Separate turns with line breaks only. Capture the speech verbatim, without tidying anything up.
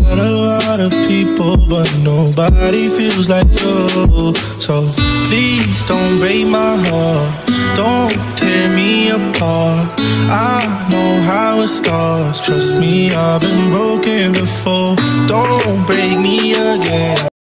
met a lot of people, but nobody feels like you. So please don't break my heart, don't tear me apart. I know how it starts, trust me, I've been broken before. Don't break me again.